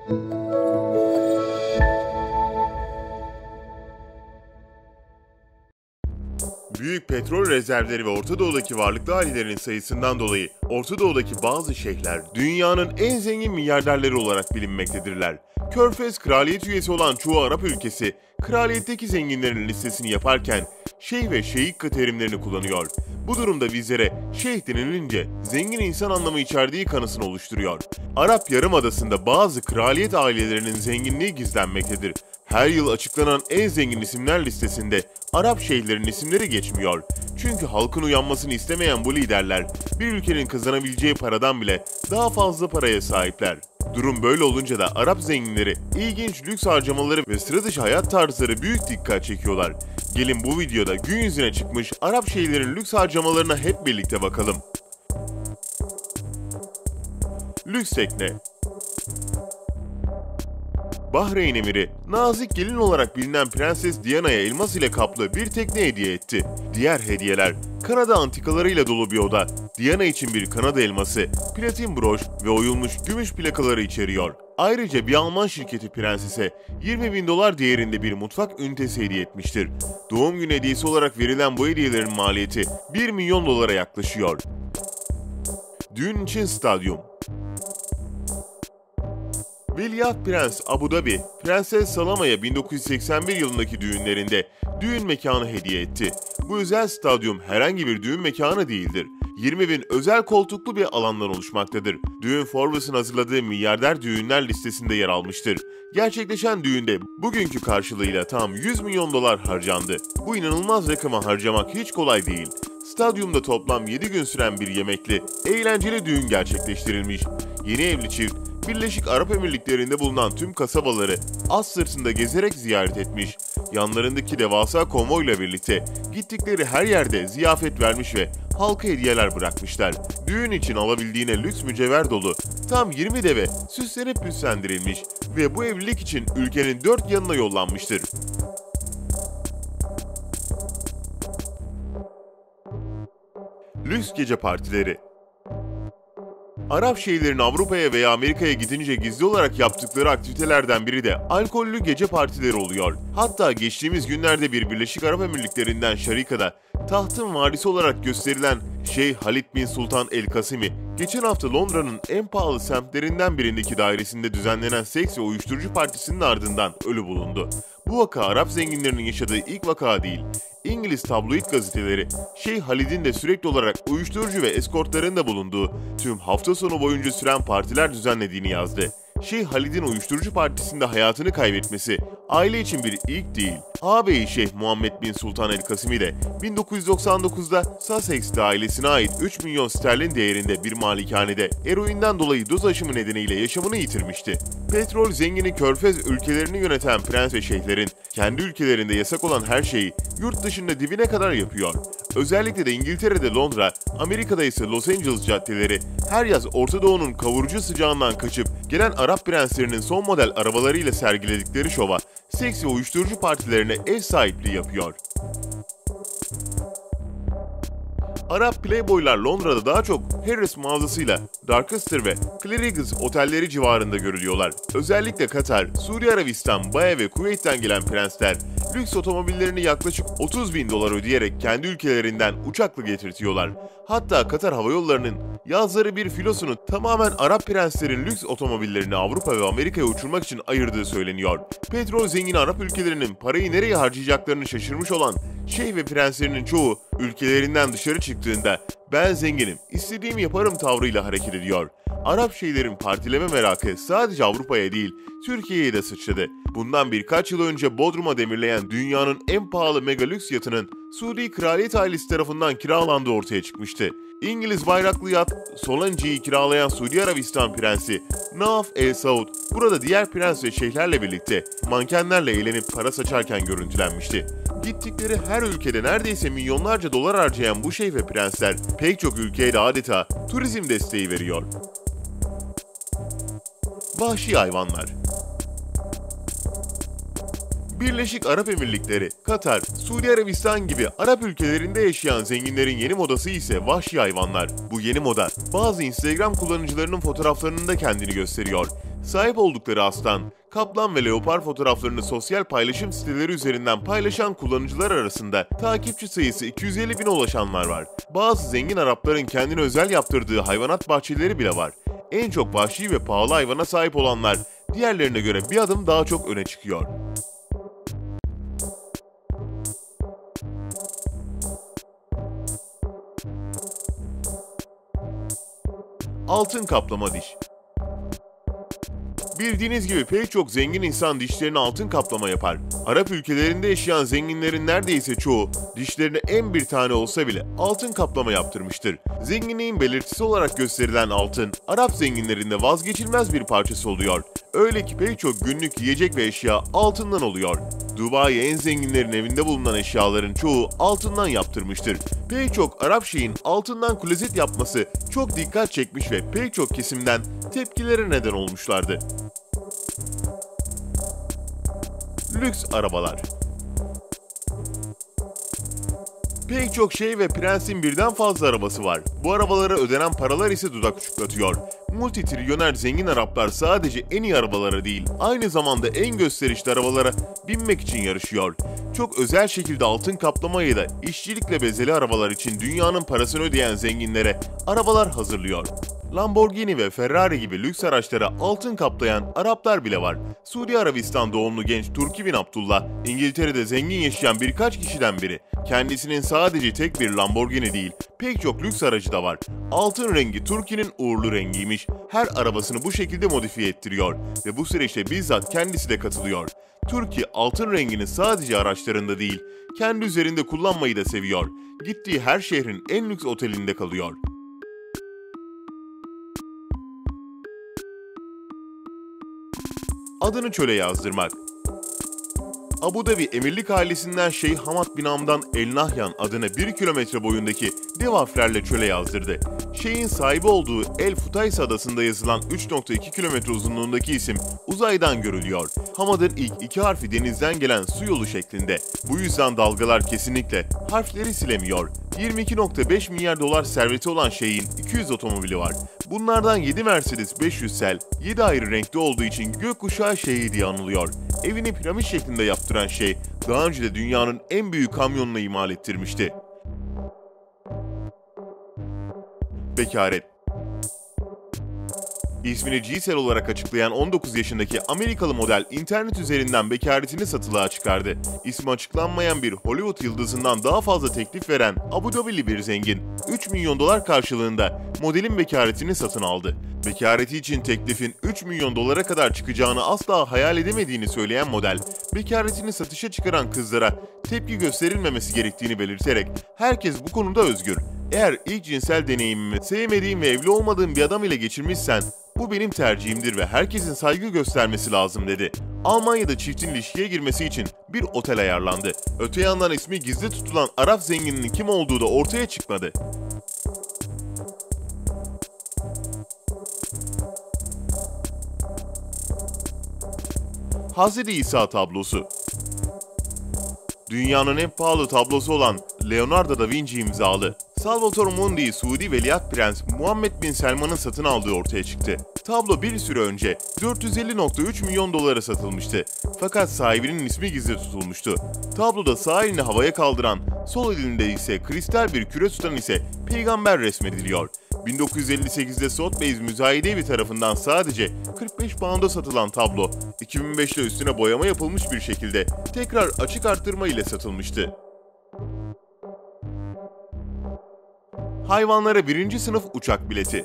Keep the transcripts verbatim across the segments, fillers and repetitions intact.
Büyük petrol rezervleri ve Orta Doğu'daki varlıklı ailelerin sayısından dolayı Orta Doğu'daki bazı şeyhler dünyanın en zengin milyarderleri olarak bilinmektedirler. Körfez kraliyet üyesi olan çoğu Arap ülkesi kraliyetteki zenginlerin listesini yaparken şeyh ve şeyhika terimlerini kullanıyor. Bu durumda bizlere şeyh denilince zengin insan anlamı içerdiği kanısını oluşturuyor. Arap Yarımadası'nda bazı kraliyet ailelerinin zenginliği gizlenmektedir. Her yıl açıklanan en zengin isimler listesinde Arap şeyhlerin isimleri geçmiyor. Çünkü halkın uyanmasını istemeyen bu liderler bir ülkenin kazanabileceği paradan bile daha fazla paraya sahipler. Durum böyle olunca da Arap zenginleri ilginç lüks harcamaları ve sıra dışı hayat tarzları büyük dikkat çekiyorlar. Gelin bu videoda gün yüzüne çıkmış Arap şeyhlerin lüks harcamalarına hep birlikte bakalım. Lüks tekne. Bahreyn emiri, nazik gelin olarak bilinen Prenses Diana'ya elmas ile kaplı bir tekne hediye etti. Diğer hediyeler, Kanada antikalarıyla dolu bir oda, Diana için bir Kanada elması, platin broş ve oyulmuş gümüş plakaları içeriyor. Ayrıca bir Alman şirketi prensese yirmi bin dolar değerinde bir mutfak ünitesi hediye etmiştir. Doğum günü hediyesi olarak verilen bu hediyelerin maliyeti bir milyon dolara yaklaşıyor. Düğün için stadyum. Veliaht Prens Abu Dhabi, Prenses Salama'ya bin dokuz yüz seksen bir yılındaki düğünlerinde düğün mekanı hediye etti. Bu özel stadyum herhangi bir düğün mekanı değildir. yirmi bin özel koltuklu bir alandan oluşmaktadır. Düğün Forbes'ın hazırladığı milyarder düğünler listesinde yer almıştır. Gerçekleşen düğünde bugünkü karşılığıyla tam yüz milyon dolar harcandı. Bu inanılmaz rakama harcamak hiç kolay değil. Stadyumda toplam yedi gün süren bir yemekli, eğlenceli düğün gerçekleştirilmiş. Yeni evli çift, Birleşik Arap Emirlikleri'nde bulunan tüm kasabaları at sırtında gezerek ziyaret etmiş. Yanlarındaki devasa konvoyla birlikte gittikleri her yerde ziyafet vermiş ve halka hediyeler bırakmışlar. Düğün için alabildiğine lüks mücevher dolu tam yirmi deve süslenip püslendirilmiş ve bu evlilik için ülkenin dört yanına yollanmıştır. Lüks gece partileri. Arap şeyhlerin Avrupa'ya veya Amerika'ya gidince gizli olarak yaptıkları aktivitelerden biri de alkollü gece partileri oluyor. Hatta geçtiğimiz günlerde bir Birleşik Arap Emirlikleri'nden Şarika'da tahtın varisi olarak gösterilen Şeyh Halid bin Sultan El Kasimi, geçen hafta Londra'nın en pahalı semtlerinden birindeki dairesinde düzenlenen seks ve uyuşturucu partisinin ardından ölü bulundu. Bu vaka Arap zenginlerinin yaşadığı ilk vaka değil. İngiliz tabloid gazeteleri, Şeyh Halid'in de sürekli olarak uyuşturucu ve eskortların da bulunduğu tüm hafta sonu boyunca süren partiler düzenlediğini yazdı. Şeyh Halid'in uyuşturucu partisinde hayatını kaybetmesi aile için bir ilk değil. Ağabeyi Şeyh Muhammed bin Sultan El Kasimi de bin dokuz yüz doksan dokuzda Sussex'te ailesine ait üç milyon sterlin değerinde bir malikanede eroinden dolayı doz aşımı nedeniyle yaşamını yitirmişti. Petrol zengini Körfez ülkelerini yöneten prens ve şeyhlerin kendi ülkelerinde yasak olan her şeyi yurt dışında dibine kadar yapıyor. Özellikle de İngiltere'de Londra, Amerika'da ise Los Angeles caddeleri her yaz Orta Doğu'nun kavurucu sıcağından kaçıp gelen Arap prenslerinin son model arabalarıyla sergiledikleri şova, seks ve uyuşturucu partilerine ev sahipliği yapıyor. Arap playboylar Londra'da daha çok Harrods mağazasıyla Darkester ve Claridge's otelleri civarında görülüyorlar. Özellikle Katar, Suudi Arabistan, Baye ve Kuveyt'ten gelen prensler lüks otomobillerini yaklaşık otuz bin dolar ödeyerek kendi ülkelerinden uçakla getirtiyorlar. Hatta Katar Hava Yolları'nın yazları bir filosunu tamamen Arap prenslerin lüks otomobillerini Avrupa ve Amerika'ya uçurmak için ayırdığı söyleniyor. Petrol zengin Arap ülkelerinin parayı nereye harcayacaklarını şaşırmış olan şeyh ve prenslerinin çoğu ülkelerinden dışarı çıktığında "ben zenginim, istediğimi yaparım" tavrıyla hareket ediyor. Arap şeyhlerin partileme merakı sadece Avrupa'ya değil, Türkiye'ye de sıçradı. Bundan birkaç yıl önce Bodrum'a demirleyen dünyanın en pahalı mega lüks yatının Suudi kraliyet ailesi tarafından kiralandığı ortaya çıkmıştı. İngiliz bayraklı yat Solange'yi kiralayan Suudi Arabistan prensi Nauf El Saud burada diğer prens ve şeyhlerle birlikte mankenlerle eğlenip para saçarken görüntülenmişti. Gittikleri her ülkede neredeyse milyonlarca dolar harcayan bu şeyh ve prensler pek çok ülkeye de adeta turizm desteği veriyor. Vahşi hayvanlar. Birleşik Arap Emirlikleri, Katar, Suudi Arabistan gibi Arap ülkelerinde yaşayan zenginlerin yeni modası ise vahşi hayvanlar. Bu yeni moda bazı Instagram kullanıcılarının fotoğraflarında kendini gösteriyor. Sahip oldukları aslan, kaplan ve leopar fotoğraflarını sosyal paylaşım siteleri üzerinden paylaşan kullanıcılar arasında takipçi sayısı iki yüz elli bine ulaşanlar var. Bazı zengin Arapların kendine özel yaptırdığı hayvanat bahçeleri bile var. En çok vahşi ve pahalı hayvana sahip olanlar diğerlerine göre bir adım daha çok öne çıkıyor. Altın kaplama diş. Bildiğiniz gibi pek çok zengin insan dişlerine altın kaplama yapar. Arap ülkelerinde yaşayan zenginlerin neredeyse çoğu dişlerine en bir tane olsa bile altın kaplama yaptırmıştır. Zenginliğin belirtisi olarak gösterilen altın, Arap zenginlerinde vazgeçilmez bir parçası oluyor. Öyle ki pek çok günlük yiyecek ve eşya altından oluyor. Dubai en zenginlerin evinde bulunan eşyaların çoğu altından yaptırmıştır. Pek çok Arap şeyin altından klozet yapması çok dikkat çekmiş ve pek çok kesimden tepkilere neden olmuşlardı. Lüks arabalar. Pek çok şey ve prensin birden fazla arabası var. Bu arabalara ödenen paralar ise dudak uçuklatıyor. Multitrilyoner zengin Araplar sadece en iyi arabalara değil, aynı zamanda en gösterişli arabalara binmek için yarışıyor. Çok özel şekilde altın kaplamayı da işçilikle bezeli arabalar için dünyanın parasını ödeyen zenginlere arabalar hazırlıyor. Lamborghini ve Ferrari gibi lüks araçlara altın kaplayan Araplar bile var. Suudi Arabistan doğumlu genç Turki bin Abdullah, İngiltere'de zengin yaşayan birkaç kişiden biri. Kendisinin sadece tek bir Lamborghini değil, pek çok lüks aracı da var. Altın rengi Turki'nin uğurlu rengiymiş. Her arabasını bu şekilde modifiye ettiriyor ve bu süreçte bizzat kendisi de katılıyor. Turki altın rengini sadece araçlarında değil, kendi üzerinde kullanmayı da seviyor. Gittiği her şehrin en lüks otelinde kalıyor. Adını çöle yazdırmak. Abu Dhabi emirlik ailesinden Şeyh Hamad bin Hamdan El Nahyan adını bir kilometre boyundaki dev harflerle çöle yazdırdı. Şeyh'in sahibi olduğu El Futays adasında yazılan üç nokta iki kilometre uzunluğundaki isim uzaydan görülüyor. Hamad'ın ilk iki harfi denizden gelen su yolu şeklinde. Bu yüzden dalgalar kesinlikle harfleri silemiyor. yirmi iki nokta beş milyar dolar serveti olan Şeyh'in iki yüz otomobili var. Bunlardan yedi Mercedes beş yüz Sel, yedi ayrı renkte olduğu için gökkuşağı Şeyh'i diye anılıyor. Evini piramit şeklinde yaptıran Şeyh, daha önce de dünyanın en büyük kamyonunu imal ettirmişti. Bekaret. İsmini Giselle olarak açıklayan on dokuz yaşındaki Amerikalı model internet üzerinden bekaretini satılığa çıkardı. İsmi açıklanmayan bir Hollywood yıldızından daha fazla teklif veren Abu Dhabili bir zengin, üç milyon dolar karşılığında modelin bekaretini satın aldı. Bekareti için teklifin üç milyon dolara kadar çıkacağını asla hayal edemediğini söyleyen model, bekaretini satışa çıkaran kızlara tepki gösterilmemesi gerektiğini belirterek herkes bu konuda özgür. Eğer ilk cinsel deneyimimi sevmediğim ve evli olmadığım bir adam ile geçirmişsen bu benim tercihimdir ve herkesin saygı göstermesi lazım dedi. Almanya'da çiftin ilişkiye girmesi için bir otel ayarlandı. Öte yandan ismi gizli tutulan Arap zengininin kim olduğu da ortaya çıkmadı. Hazreti İsa tablosu. Dünyanın en pahalı tablosu olan Leonardo da Vinci imzalı Salvator Mundi'yi Suudi Veliaht Prens Muhammed bin Selman'ın satın aldığı ortaya çıktı. Tablo bir süre önce dört yüz elli nokta üç milyon dolara satılmıştı. Fakat sahibinin ismi gizli tutulmuştu. Tabloda sağ elini havaya kaldıran, sol elinde ise kristal bir küre tutan ise peygamber resmediliyor. bin dokuz yüz elli sekizde Sotheby's Müzayede Evi tarafından sadece kırk beş pound'a satılan tablo, iki bin beşte üstüne boyama yapılmış bir şekilde tekrar açık arttırma ile satılmıştı. Hayvanlara birinci sınıf uçak bileti.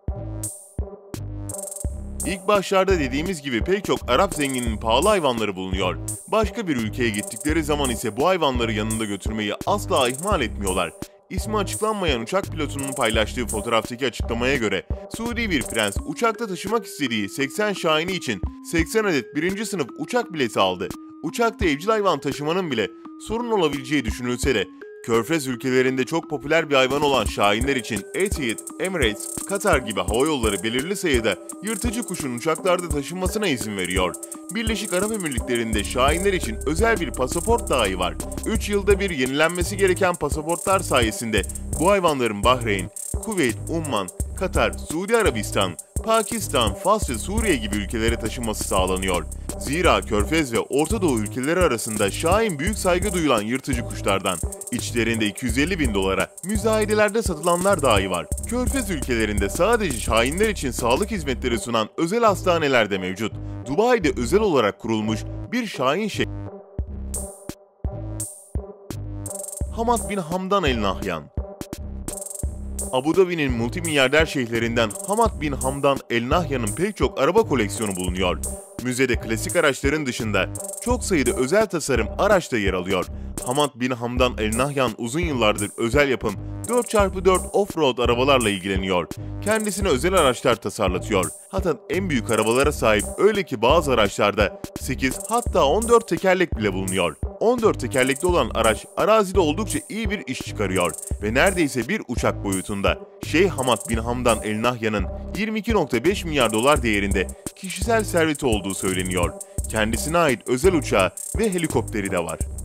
İlk başlarda dediğimiz gibi pek çok Arap zenginin pahalı hayvanları bulunuyor. Başka bir ülkeye gittikleri zaman ise bu hayvanları yanında götürmeyi asla ihmal etmiyorlar. İsmi açıklanmayan uçak pilotunun paylaştığı fotoğraftaki açıklamaya göre Suudi bir prens uçakta taşımak istediği seksen şahini için seksen adet birinci sınıf uçak bileti aldı. Uçakta evcil hayvan taşımanın bile sorun olabileceği düşünülse de Körfez ülkelerinde çok popüler bir hayvan olan şahinler için Etihad, Emirates, Katar gibi havayolları belirli sayıda yırtıcı kuşun uçaklarda taşınmasına izin veriyor. Birleşik Arap Emirlikleri'nde şahinler için özel bir pasaport dahi var. üç yılda bir yenilenmesi gereken pasaportlar sayesinde bu hayvanların Bahreyn, Kuveyt, Umman, Katar, Suudi Arabistan, Pakistan, Fas ve Suriye gibi ülkelere taşınması sağlanıyor. Zira Körfez ve Orta Doğu ülkeleri arasında Şahin büyük saygı duyulan yırtıcı kuşlardan. İçlerinde iki yüz elli bin dolara müzayedelerde satılanlar dahi var. Körfez ülkelerinde sadece Şahinler için sağlık hizmetleri sunan özel hastaneler de mevcut. Dubai'de özel olarak kurulmuş bir Şahin şehri. Hamad bin Hamdan El Nahyan. Abu Dhabi'nin multimilyarder şeyhlerinden Hamad bin Hamdan El Nahyan'ın pek çok araba koleksiyonu bulunuyor. Müzede klasik araçların dışında çok sayıda özel tasarım araç da yer alıyor. Hamad bin Hamdan El Nahyan uzun yıllardır özel yapım dört çarpı dört off-road arabalarla ilgileniyor. Kendisine özel araçlar tasarlatıyor. Hatta en büyük arabalara sahip, öyle ki bazı araçlarda sekiz hatta on dört tekerlek bile bulunuyor. on dört tekerlekli olan araç arazide oldukça iyi bir iş çıkarıyor ve neredeyse bir uçak boyutunda. Şeyh Hamad bin Hamdan El Nahyan'ın yirmi iki nokta beş milyar dolar değerinde kişisel serveti olduğu söyleniyor. Kendisine ait özel uçağı ve helikopteri de var.